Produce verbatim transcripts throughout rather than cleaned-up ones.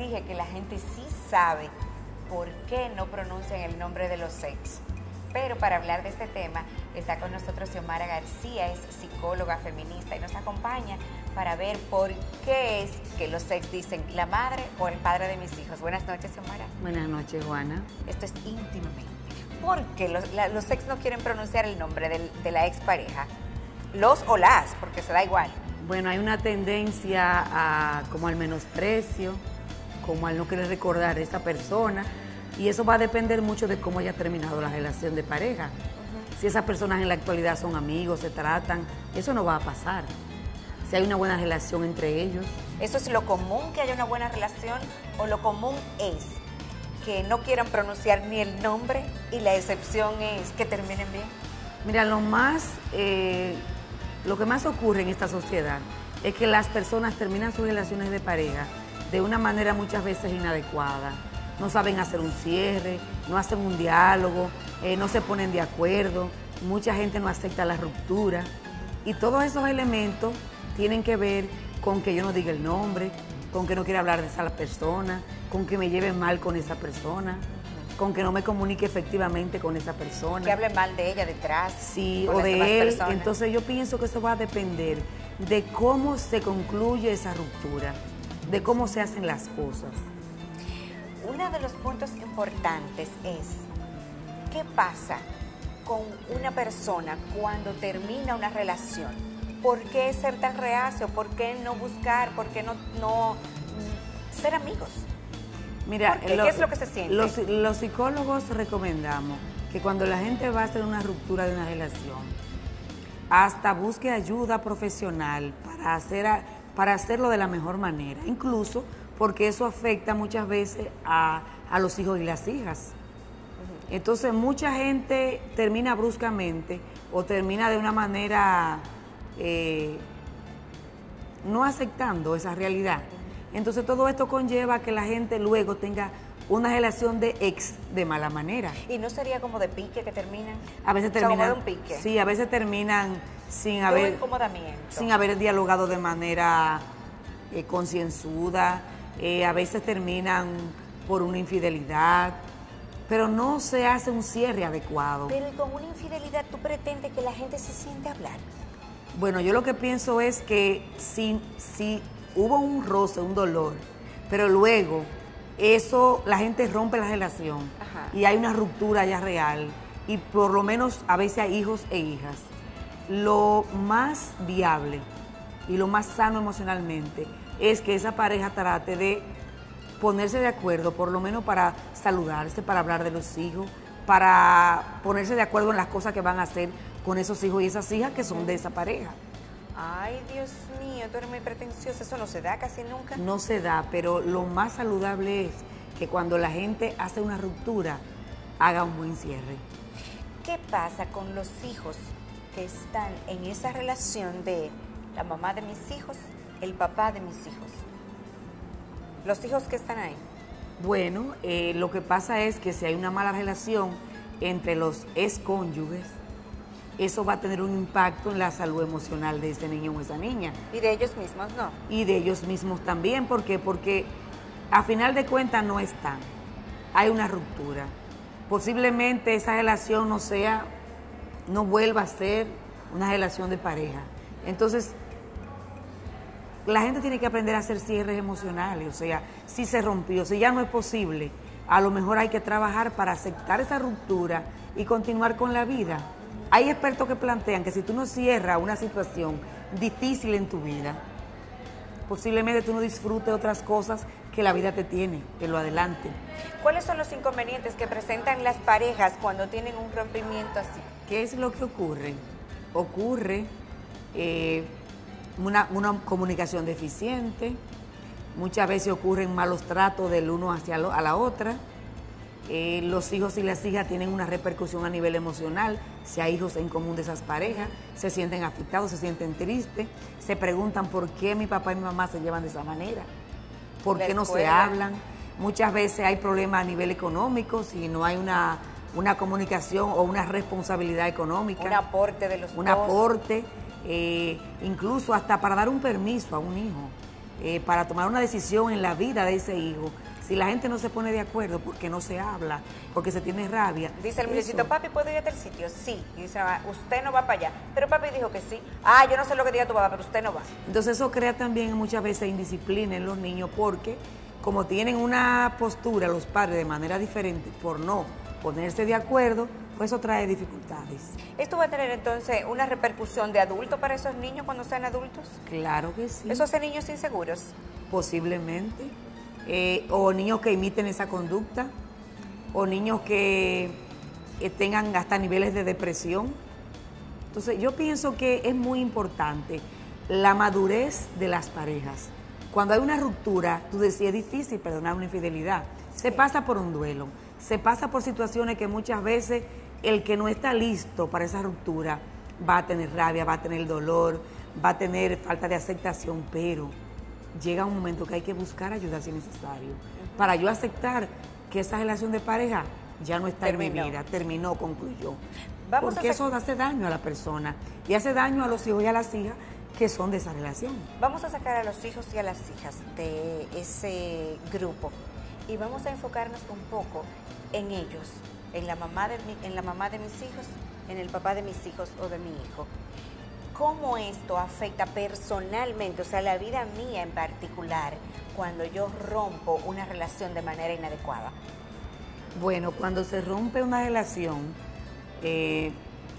dije que la gente sí sabe por qué no pronuncian el nombre de los ex. Pero para hablar de este tema está con nosotros Xiomara García, es psicóloga feminista y nos acompaña para ver por qué es que los ex dicen la madre o el padre de mis hijos. Buenas noches, Xiomara. Buenas noches, Juana. Esto es íntimamente. ¿Por qué los, la, los ex no quieren pronunciar el nombre del, de la expareja? Los o las, porque se da igual. Bueno, hay una tendencia a, como al menosprecio, como al no querer recordar a esa persona, y eso va a depender mucho de cómo haya terminado la relación de pareja. Uh-huh. Si esas personas en la actualidad son amigos, se tratan, eso no va a pasar. Si hay una buena relación entre ellos. ¿Eso es lo común, que haya una buena relación, o lo común es que no quieran pronunciar ni el nombre y la excepción es que terminen bien? Mira, lo más, eh, lo que más ocurre en esta sociedad es que las personas terminan sus relaciones de pareja de una manera muchas veces inadecuada. No saben hacer un cierre, no hacen un diálogo, eh, no se ponen de acuerdo, mucha gente no acepta la ruptura. Y todos esos elementos tienen que ver con que yo no diga el nombre, con que no quiera hablar de esa persona, con que me lleve mal con esa persona, con que no me comunique efectivamente con esa persona. Que hable mal de ella detrás. Sí, o de él. Personas. Entonces yo pienso que eso va a depender de cómo se concluye esa ruptura, de cómo se hacen las cosas. Uno de los puntos importantes es, ¿qué pasa con una persona cuando termina una relación? ¿Por qué ser tan reacio? ¿Por qué no buscar? ¿Por qué no, no ser amigos? Mira, ¿Qué? Lo, ¿Qué es lo que se siente? Los, los psicólogos recomendamos que cuando la gente va a hacer una ruptura de una relación, hasta busque ayuda profesional para, hacer a, para hacerlo de la mejor manera, incluso porque eso afecta muchas veces a, a los hijos y las hijas. Uh-huh. Entonces mucha gente termina bruscamente o termina de una manera eh, no aceptando esa realidad. Entonces todo esto conlleva que la gente luego tenga una relación de ex de mala manera. ¿Y no sería como de pique que terminan? A veces terminan, o sea, como de un pique. Sí, a veces terminan sin de haber, un incomodamiento. sin haber dialogado de manera eh, concienzuda. Eh, a veces terminan por una infidelidad, pero no se hace un cierre adecuado. Pero ¿y con una infidelidad tú pretendes que la gente se siente a hablar? Bueno, yo lo que pienso es que si, si hubo un roce, un dolor, pero luego eso, la gente rompe la relación. Ajá. Y hay una ruptura ya real, y por lo menos a veces hay hijos e hijas. Lo más viable y lo más sano emocionalmente es que esa pareja trate de ponerse de acuerdo, por lo menos para saludarse, para hablar de los hijos, para ponerse de acuerdo en las cosas que van a hacer con esos hijos y esas hijas que son de esa pareja. Ay, Dios mío, tú eres muy pretenciosa, eso no se da casi nunca. No se da, pero lo más saludable es que cuando la gente hace una ruptura, haga un buen cierre. ¿Qué pasa con los hijos que están en esa relación de la mamá de mis hijos, el papá de mis hijos? Los hijos que están ahí. Bueno, eh, lo que pasa es que si hay una mala relación entre los excónyuges, eso va a tener un impacto en la salud emocional de ese niño o esa niña. Y de ellos mismos, ¿no? Y de ellos mismos también, ¿por qué? Porque a final de cuentas no están. Hay una ruptura. Posiblemente esa relación no sea, no vuelva a ser una relación de pareja. Entonces, la gente tiene que aprender a hacer cierres emocionales, o sea, si se rompió, si ya no es posible, a lo mejor hay que trabajar para aceptar esa ruptura y continuar con la vida. Hay expertos que plantean que si tú no cierras una situación difícil en tu vida, posiblemente tú no disfrutes otras cosas que la vida te tiene, que lo adelante. ¿Cuáles son los inconvenientes que presentan las parejas cuando tienen un rompimiento así? ¿Qué es lo que ocurre? Ocurre eh, una, una comunicación deficiente, muchas veces ocurren malos tratos del uno hacia lo, a la otra. Eh, los hijos y las hijas tienen una repercusión a nivel emocional, si hay hijos en común de esas parejas, se sienten afectados, se sienten tristes, se preguntan por qué mi papá y mi mamá se llevan de esa manera, por qué no se hablan. Muchas veces hay problemas a nivel económico, si no hay una, una comunicación o una responsabilidad económica. Un aporte de los Un dos. aporte, eh, incluso hasta para dar un permiso a un hijo. eh, para tomar una decisión en la vida de ese hijo. Si la gente no se pone de acuerdo porque no se habla, porque se tiene rabia. Dice el muchachito, papi, ¿puedo ir a tal sitio? Sí. Y dice, usted no va para allá. Pero papi dijo que sí. Ah, yo no sé lo que diga tu papá, pero usted no va. Entonces eso crea también muchas veces indisciplina en los niños porque como tienen una postura los padres de manera diferente por no ponerse de acuerdo, pues eso trae dificultades. ¿Esto va a tener entonces una repercusión de adulto para esos niños cuando sean adultos? Claro que sí. ¿Eso hace niños inseguros? Posiblemente. Eh, o niños que imiten esa conducta, o niños que eh, tengan hasta niveles de depresión. Entonces yo pienso que es muy importante la madurez de las parejas. Cuando hay una ruptura, tú decías, es difícil perdonar una infidelidad. Se Sí. pasa por un duelo, se pasa por situaciones que muchas veces el que no está listo para esa ruptura va a tener rabia, va a tener dolor, va a tener falta de aceptación, pero llega un momento que hay que buscar ayuda si es necesario. Uh-huh. Para yo aceptar que esa relación de pareja ya no está terminó. en mi vida, terminó, concluyó. Vamos Porque a eso hace daño a la persona y hace daño a los hijos y a las hijas que son de esa relación. Vamos a sacar a los hijos y a las hijas de ese grupo y vamos a enfocarnos un poco en ellos, en la mamá de mi, en la mamá de mis hijos, en el papá de mis hijos o de mi hijo. ¿Cómo esto afecta personalmente, o sea, la vida mía en particular, cuando yo rompo una relación de manera inadecuada? Bueno, cuando se rompe una relación eh,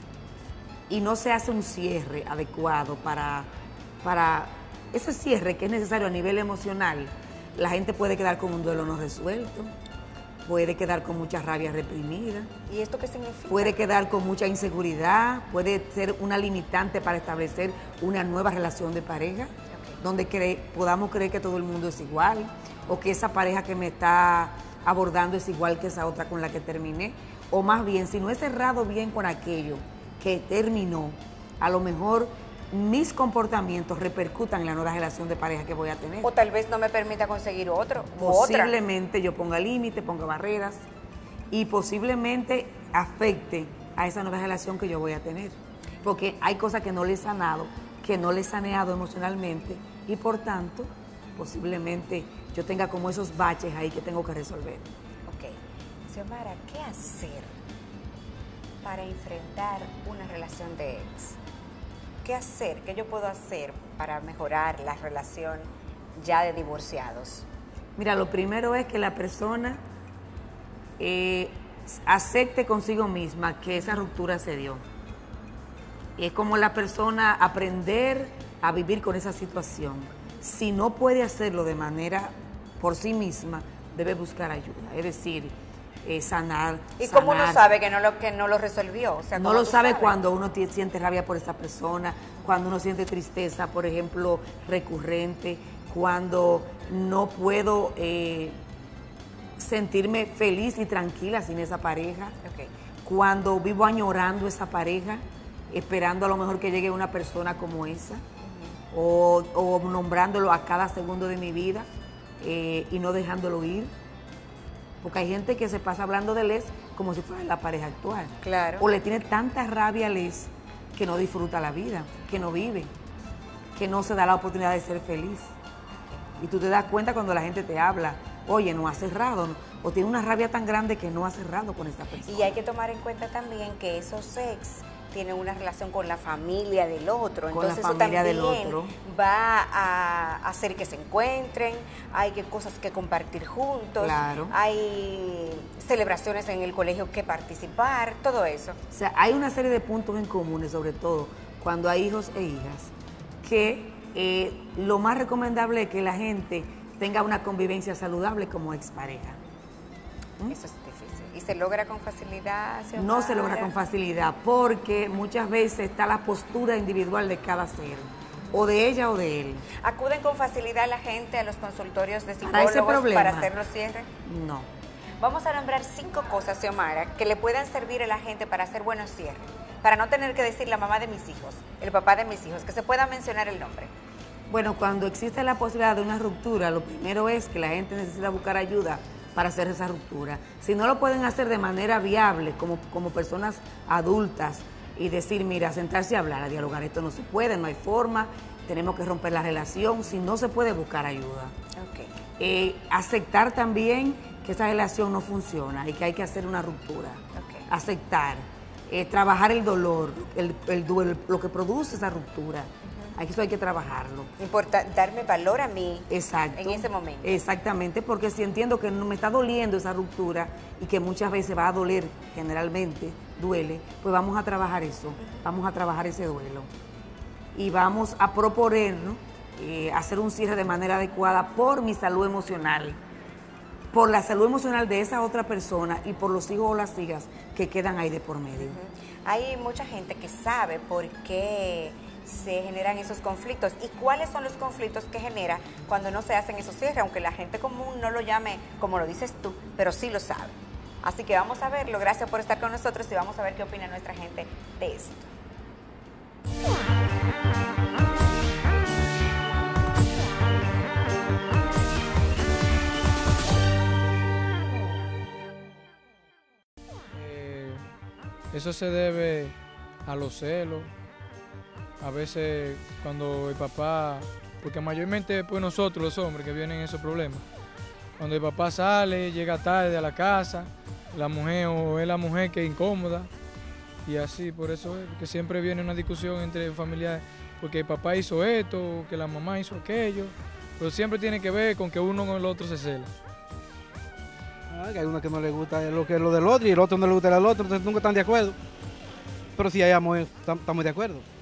y no se hace un cierre adecuado para, para ese cierre que es necesario a nivel emocional, la gente puede quedar con un duelo no resuelto, puede quedar con mucha rabia reprimida. ¿Y esto qué significa? Puede quedar con mucha inseguridad, puede ser una limitante para establecer una nueva relación de pareja, okay, donde cre podamos creer que todo el mundo es igual, o que esa pareja que me está abordando es igual que esa otra con la que terminé, o más bien, si no he cerrado bien con aquello que terminó, a lo mejor mis comportamientos repercutan en la nueva relación de pareja que voy a tener. O tal vez no me permita conseguir otro, posiblemente yo ponga límites, ponga barreras y posiblemente afecte a esa nueva relación que yo voy a tener. Porque hay cosas que no le he sanado, que no le he saneado emocionalmente y por tanto, posiblemente yo tenga como esos baches ahí que tengo que resolver. Ok. Xiomara, ¿qué hacer para enfrentar una relación de ex? ¿Qué hacer? ¿Qué yo puedo hacer para mejorar la relación ya de divorciados? Mira, lo primero es que la persona eh, acepte consigo misma que esa ruptura se dio. Es como la persona aprender a vivir con esa situación. Si no puede hacerlo de manera por sí misma, debe buscar ayuda. Es decir, eh, sanar. ¿Y cómo uno sabe que no lo, que no lo resolvió? O sea, no lo sabe sabes? Cuando uno siente rabia por esa persona, cuando uno siente tristeza, por ejemplo, recurrente, cuando no puedo eh, sentirme feliz y tranquila sin esa pareja, okay, cuando vivo añorando esa pareja, esperando a lo mejor que llegue una persona como esa, uh-huh, o, o nombrándolo a cada segundo de mi vida eh, y no dejándolo ir. Porque hay gente que se pasa hablando de Les como si fuera la pareja actual. Claro. O le tiene tanta rabia a Les que no disfruta la vida, que no vive, que no se da la oportunidad de ser feliz. Y tú te das cuenta cuando la gente te habla, oye, no ha cerrado, ¿no? O tiene una rabia tan grande que no ha cerrado con esa persona. Y hay que tomar en cuenta también que esos ex tienen una relación con la familia del otro, con entonces la familia eso también del otro va a hacer que se encuentren, hay que cosas que compartir juntos, claro, hay celebraciones en el colegio que participar, todo eso. O sea, hay una serie de puntos en comunes, sobre todo cuando hay hijos e hijas, que eh, lo más recomendable es que la gente tenga una convivencia saludable como expareja. ¿Mm? Eso es difícil. ¿Y se logra con facilidad? Xiomara? No se logra con facilidad porque muchas veces está la postura individual de cada ser, o de ella o de él. ¿Acuden con facilidad la gente a los consultorios de para ese psicólogos problema, para hacer los cierres? No. Vamos a nombrar cinco cosas, Xiomara, que le puedan servir a la gente para hacer buenos cierres, para no tener que decir la mamá de mis hijos, el papá de mis hijos, que se pueda mencionar el nombre. Bueno, cuando existe la posibilidad de una ruptura, lo primero es que la gente necesita buscar ayuda para hacer esa ruptura. Si no lo pueden hacer de manera viable, como, como personas adultas, y decir, mira, sentarse a hablar, a dialogar, esto no se puede, no hay forma, tenemos que romper la relación, si no se puede buscar ayuda. Okay. Eh, aceptar también que esa relación no funciona y que hay que hacer una ruptura. Okay. Aceptar, eh, trabajar el dolor, el, el duelo, lo que produce esa ruptura. Uh-huh. Eso hay que trabajarlo. Importa darme valor a mí. Exacto. En ese momento. Exactamente, porque si entiendo que no me está doliendo esa ruptura y que muchas veces va a doler, generalmente duele, pues vamos a trabajar eso, uh-huh. vamos a trabajar ese duelo. Y vamos a proponernos eh, hacer un cierre de manera adecuada por mi salud emocional, por la salud emocional de esa otra persona y por los hijos o las hijas que quedan ahí de por medio. Uh-huh. Hay mucha gente que sabe por qué se generan esos conflictos y cuáles son los conflictos que genera cuando no se hacen esos cierres, aunque la gente común no lo llame como lo dices tú, pero sí lo sabe. Así que vamos a verlo. Gracias por estar con nosotros y vamos a ver qué opina nuestra gente de esto. Eh, eso se debe a los celos. A veces cuando el papá, porque mayormente pues nosotros los hombres que vienen esos problemas, cuando el papá sale, llega tarde a la casa, la mujer o es la mujer que es incómoda, y así, por eso es que siempre viene una discusión entre familiares, porque el papá hizo esto, que la mamá hizo aquello, pero siempre tiene que ver con que uno con el otro se cela. Ah, que hay uno que no le gusta lo que es lo del otro y el otro no le gusta el otro, entonces nunca están de acuerdo. Pero si hay amor, estamos de acuerdo.